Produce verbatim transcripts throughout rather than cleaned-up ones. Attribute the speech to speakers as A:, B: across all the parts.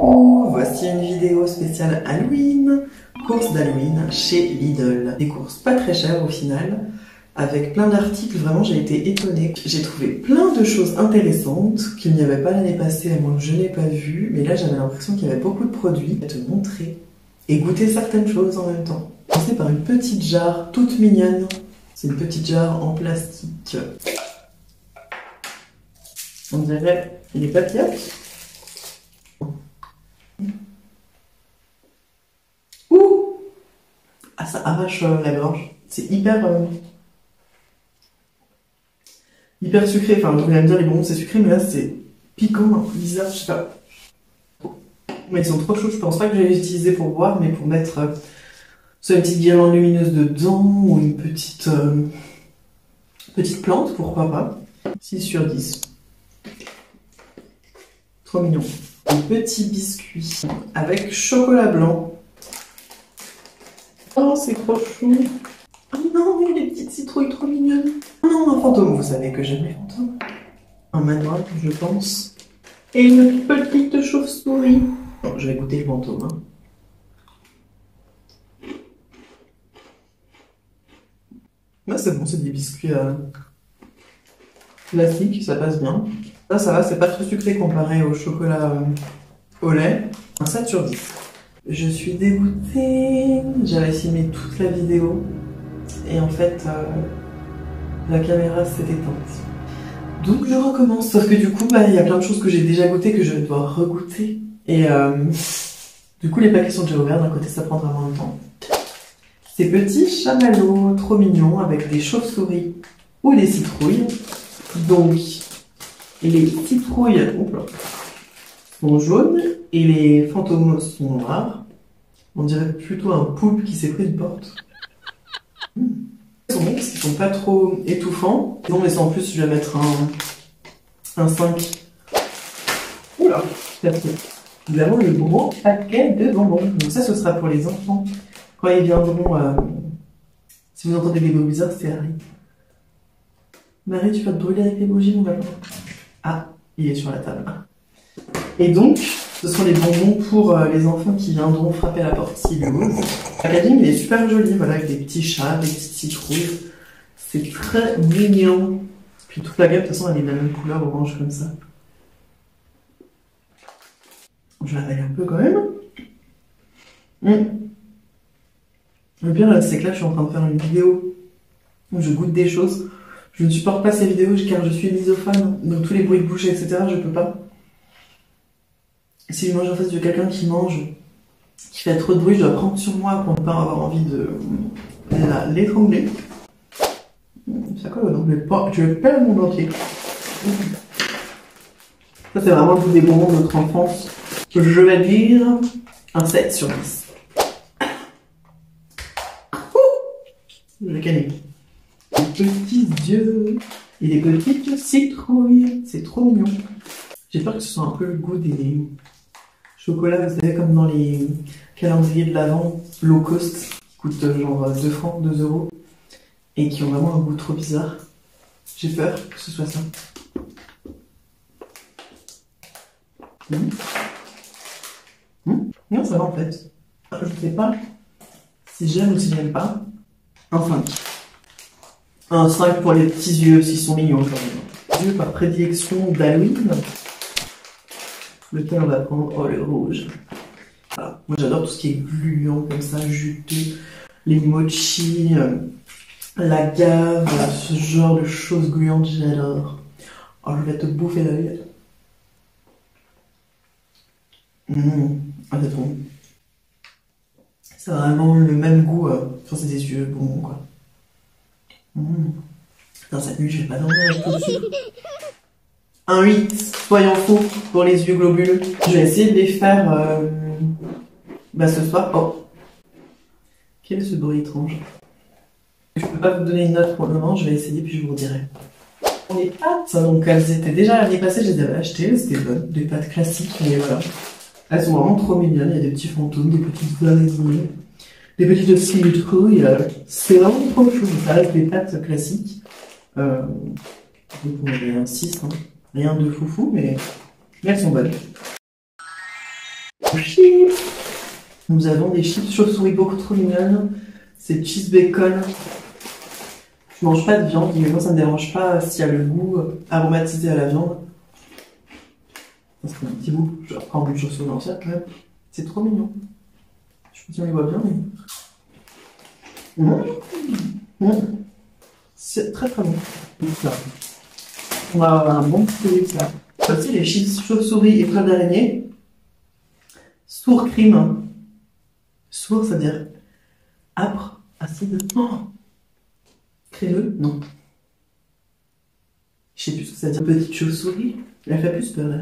A: Coucou, voici une vidéo spéciale Halloween, courses d'Halloween chez Lidl. Des courses pas très chères au final, avec plein d'articles, vraiment j'ai été étonnée. J'ai trouvé plein de choses intéressantes qu'il n'y avait pas l'année passée, à moins que je n'ai pas vu, mais là j'avais l'impression qu'il y avait beaucoup de produits. Je vais te montrer et goûter certaines choses en même temps. Je vais commencer par une petite jarre toute mignonne. C'est une petite jarre en plastique. On dirait des papillotes. Ouh! Ah, ça arrache euh, la gorge. C'est hyper... Euh, hyper sucré. Enfin, vous allez me dire, les bonbons c'est sucré, mais là c'est piquant, un peu bizarre, je sais pas. Mais ils sont trop chauds, je pense pas que je vais les utiliser pour boire, mais pour mettre euh, soit une petite guirlande lumineuse dedans, ou une petite, euh, petite plante, pourquoi pas. six sur dix. Trop mignon. Un petit biscuit avec chocolat blanc. Oh, c'est trop chou. Oh non, il y a des petites citrouilles trop mignonnes. Oh non, un fantôme, vous savez que j'aime les fantômes. Un manoir, je pense. Et une petite chauve-souris. Bon, je vais goûter le fantôme. Hein. Là, c'est bon, c'est des biscuits euh, classiques, ça passe bien. Ça, ça va, c'est pas trop sucré comparé au chocolat euh, au lait. Un sept sur dix. Je suis dégoûtée. J'avais filmé toute la vidéo. Et en fait, euh, la caméra s'est éteinte. Donc je recommence. Sauf que du coup, bah, il y a plein de choses que j'ai déjà goûtées que je dois regoûter. Et euh, du coup, les paquets sont déjà ouverts. D'un côté, ça prend vraiment le temps. Ces petits chamallows trop mignons avec des chauves-souris ou des citrouilles. Donc, les citrouilles oula, sont jaunes et les fantômes sont noirs. On dirait plutôt un poulpe qui s'est pris une porte. Mmh. Ils sont bons parce qu'ils sont pas trop étouffants. Non, mais ça, en plus, je vais mettre un, un cinq. Oula, nous avons le gros paquet de bonbons. Donc ça, ce sera pour les enfants. Quand ils viendront, euh, si vous entendez des bruits bizarres, c'est Harry. Marie, tu vas te brûler avec les bougies, mon lapin. Ah, il est sur la table. Et donc, ce sont les bonbons pour euh, les enfants qui viendront frapper à la porte s'ils osent. Le packaging, il est super joli, voilà, avec des petits chats, des petites citrouilles. C'est très mignon. Puis toute la gamme, de toute façon, elle est de la même couleur, orange comme ça. Je la taille un peu quand même. Mmh. Le pire, c'est que là, je suis en train de faire une vidéo où je goûte des choses. Je ne supporte pas ces vidéos car je suis misophone, donc tous les bruits de bouche, et cetera, je peux pas. Si je mange en face de quelqu'un qui mange, qui fait trop de bruit, je dois prendre sur moi pour ne pas avoir envie de l'étrangler. Ça colle, donc je vais pas, je vais pas le monde entier. Ça, c'est vraiment le goût des bonbons de notre enfance. Je vais dire un sept sur dix. Je vais gagner. Des petits yeux et des petites citrouilles. C'est trop mignon. J'ai peur que ce soit un peu le goût des chocolats, vous savez, comme dans les calendriers de l'Avent low cost, qui coûtent genre deux francs, deux euros, et qui ont vraiment un goût trop bizarre. J'ai peur que ce soit ça. Mmh. Mmh. Non, ça va en fait. Je ne sais pas si j'aime ou si j'aime pas. Un cinq. Un cinq pour les petits yeux, s'ils sont mignons quand même. Yeux par prédilection d'Halloween. Lequel on va prendre? Oh, le rouge. Voilà. Moi j'adore tout ce qui est gluant comme ça, juteux. Les mochis, euh, la gave, voilà, ce genre de choses gluantes, j'adore. Oh, je vais te bouffer l'œil. Mmh. Ah, c'est trop bon. C'est vraiment le même goût. Euh, enfin, c'est des yeux bons, quoi. Mmh. Dans cette nuit, je vais pas dormir avec tout dessus. Un huit, soyons fous, pour les yeux globuleux. Je vais essayer de les faire euh, bah, ce soir. Oh, quel est ce bruit étrange? Je peux pas vous donner une note pour le moment, je vais essayer puis je vous dirai. Les pâtes, donc elles étaient déjà l'année passée, je les avais achetées, c'était bonne, des pâtes classiques, mais voilà. Elles sont vraiment trop mignonnes, il y a des petits fantômes, des petites araignées, des petites citrouilles, c'est vraiment trop chou. Ça reste des pâtes classiques. Euh, donc on avait un six, hein. Rien de foufou, mais, mais elles sont bonnes. Chips. Nous avons des chips chauves-souris beaucoup trop mignonnes. C'est cheese bacon. Je mange pas de viande, mais moi ça me dérange pas s'il y a le goût aromatisé à la viande. Ça c'est un petit bout, je prends un bout de chauve-souris entière quand même. C'est trop mignon. Je sais pas si on les voit bien, mais. Mmh. Mmh. C'est très très bon. Là. On va avoir un bon petit là. Voici les chips chauve-souris et crème d'araignée. Sour cream. Sour, ça veut dire âpre, acide. Oh, crémeux, non. Je sais plus ce que ça veut dire. Petite chauve-souris. Elle fait plus peur là.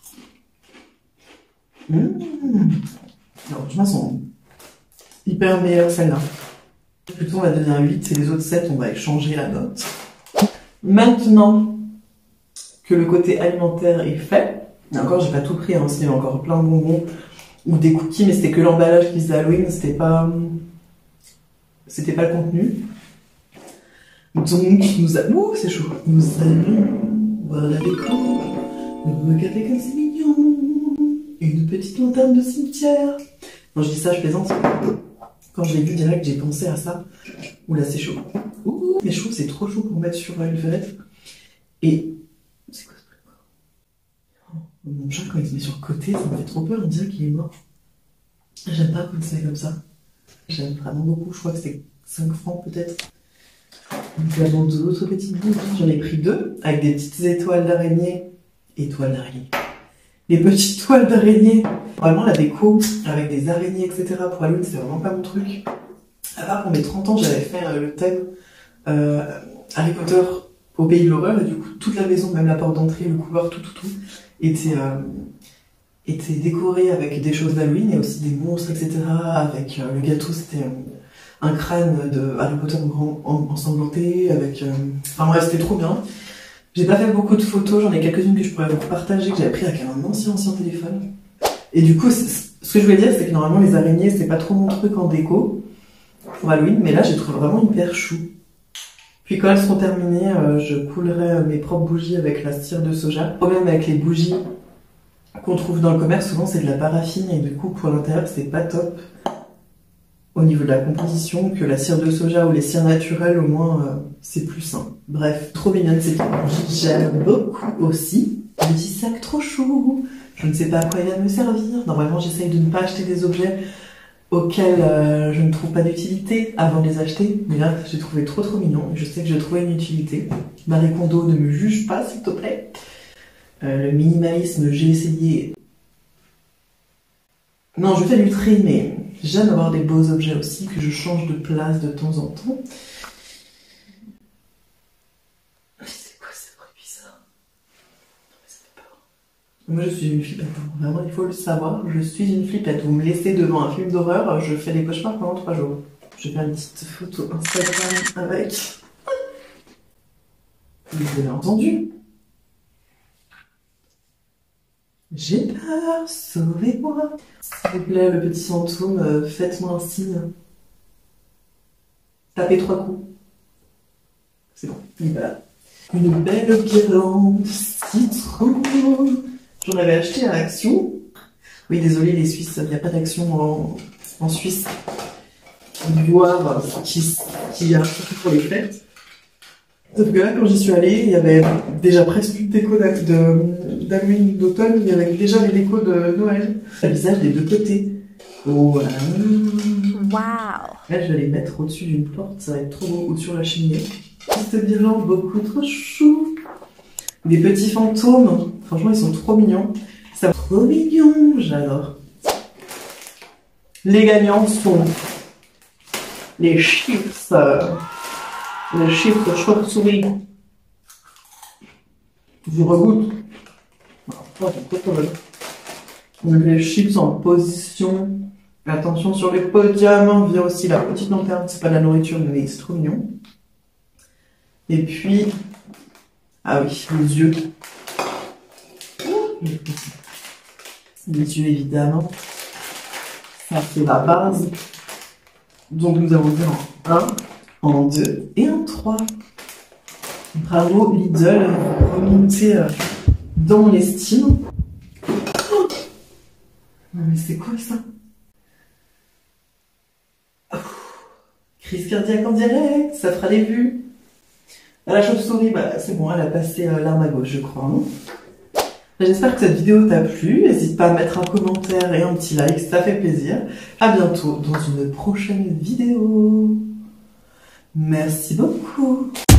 A: Mmh. Alors, je pense sont hyper meilleures celle-là. Plutôt on va donner un huit et les autres sept on va échanger la note. Maintenant que le côté alimentaire est fait, et encore j'ai pas tout pris, hein, il y a encore plein de bonbons ou des cookies, mais c'était que l'emballage qui faisait Halloween, c'était pas c'était pas le contenu. Donc nous avons, ouh c'est chaud, nous allons voir la déco, regardez comme c'est mignon, une petite lanterne de cimetière. Non je dis ça, je plaisante. Quand je l'ai vu direct, j'ai pensé à ça. Oula, c'est chaud. Ouh, mais je trouve que c'est trop chaud pour mettre sur une fenêtre. Et. C'est quoi ce truc? Oh, mon chat, quand il se met sur le côté, ça me fait trop peur. On dirait qu'il est mort. J'aime pas quand c'est comme ça. J'aime vraiment beaucoup. Je crois que c'est cinq francs peut-être. Nous avons d'autres petites boules. J'en ai pris deux avec des petites étoiles d'araignée. Étoiles d'araignée. Les petites toiles d'araignée. Vraiment la déco avec des araignées, et cetera pour Halloween, c'était vraiment pas mon truc. À part pour mes trente ans, j'avais fait euh, le thème euh, Harry Potter au pays de l'horreur, et du coup, toute la maison, même la porte d'entrée, le couloir, tout, tout, tout, était, euh, était décoré avec des choses d'Halloween, et aussi des monstres, et cetera. Avec euh, le gâteau, c'était euh, un crâne de Harry Potter ensanglanté, avec... Euh... Enfin bref, c'était trop bien. J'ai pas fait beaucoup de photos, j'en ai quelques-unes que je pourrais vous partager, que j'avais pris avec un ancien, ancien téléphone. Et du coup, ce que je voulais dire, c'est que normalement, les araignées, c'est pas trop mon truc en déco pour Halloween, mais là, j'ai trouvé vraiment hyper chou. Puis quand elles seront terminées, euh, je coulerai mes propres bougies avec la cire de soja. Le problème avec les bougies qu'on trouve dans le commerce, souvent, c'est de la paraffine, et du coup, pour l'intérieur, c'est pas top au niveau de la composition, que la cire de soja ou les cires naturelles, au moins, euh, c'est plus sain. Bref, trop mignonne cette bougie. J'aime beaucoup aussi le petit sac trop chou. Je ne sais pas à quoi il va me servir. Normalement, j'essaye de ne pas acheter des objets auxquels euh, je ne trouve pas d'utilité avant de les acheter. Mais là, j'ai trouvé trop trop mignon. Je sais que j'ai trouvé une utilité. Marie Kondo, ne me juge pas, s'il te plaît. Euh, le minimalisme, j'ai essayé. Non, je fais du tri, mais j'aime avoir des beaux objets aussi, que je change de place de temps en temps. Moi, je suis une flippette. Vraiment, il faut le savoir. Je suis une flippette. Vous me laissez devant un film d'horreur, je fais des cauchemars pendant trois jours. Je vais faire une petite photo Instagram avec. Vous avez entendu? J'ai peur, sauvez-moi. S'il vous plaît, le petit fantôme, euh, faites-moi un signe. Tapez trois coups. C'est bon, il est là. Une belle guirlande citron. J'en avais acheté à Action. Oui, désolé, les Suisses, il n'y a pas d'Action en, en Suisse. Voir qui, qui a surtout pour les fêtes. Sauf que là, quand j'y suis allée, il y avait déjà presque une déco d'Halloween d'automne, il y avait déjà les décos de Noël. Le visage des deux côtés. Voilà. Wow. Là, je vais les mettre au-dessus d'une porte, ça va être trop beau, ou sur la cheminée. Petite guirlande, beaucoup trop chou. Des petits fantômes, franchement ils sont trop mignons. Ça va trop mignon, j'adore. Les gagnants sont les chips, euh, les chips de chauve-souris. Je regoute. Oh, c'est trop bon. Donc les chips en position. Attention sur les podiums. Vient aussi la petite lanterne, c'est pas de la nourriture mais c'est trop mignon. Et puis, ah oui, les yeux. Les yeux, évidemment. Ça, c'est la base. Donc, nous avons fait en un, en deux et en trois. Bravo, Lidl. Remontez dans l'estime. Non mais c'est quoi ça? Oh, crise cardiaque en direct, ça fera les vues. La chauve-souris, bah c'est bon, elle a passé euh, l'arme à gauche, je crois. Hein. J'espère que cette vidéo t'a plu. N'hésite pas à mettre un commentaire et un petit like, ça fait plaisir. À bientôt dans une prochaine vidéo. Merci beaucoup.